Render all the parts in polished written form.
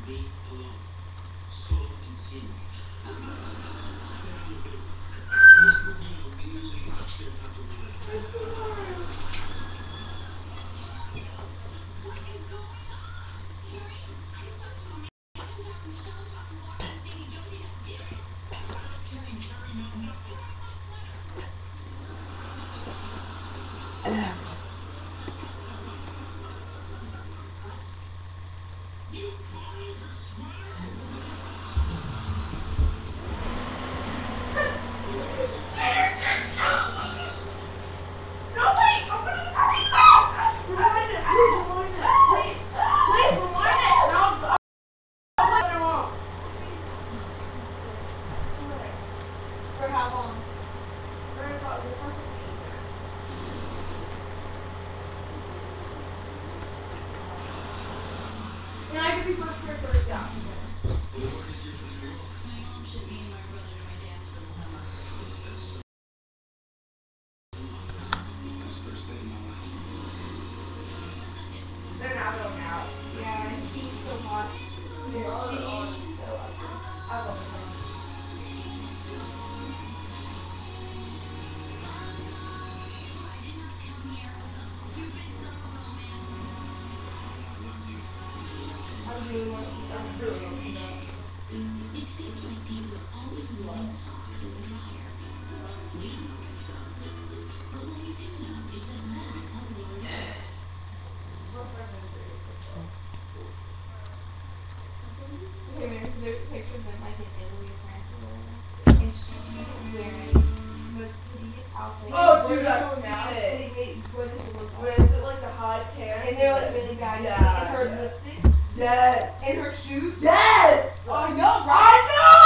Oh, dude, I've seen it. What is it, like the hot pants? And they're like really baggy. Yeah, And her yeah. lipstick. Yes. And her shoes. Yes. I know, right?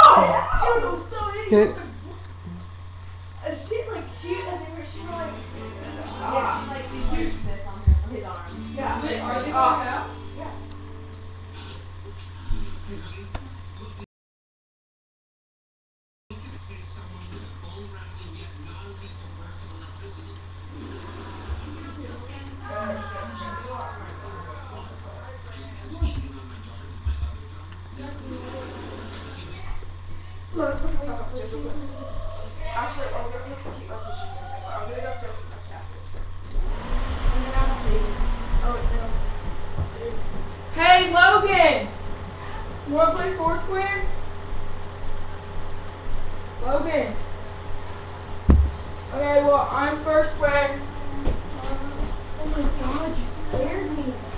I know. Dude, it was so Good. she like, Yeah, she used this on his arm. yeah. Wait, are they going out? Yeah. Look, let me stop upstairs real quick. Actually, I'm gonna keep my tissues in there, but I'm gonna go upstairs with my jacket. And then ask me. Oh, no. Hey, Logan! You wanna play Foursquare? Logan. Okay, well, I'm Foursquare. Oh my god, you scared me.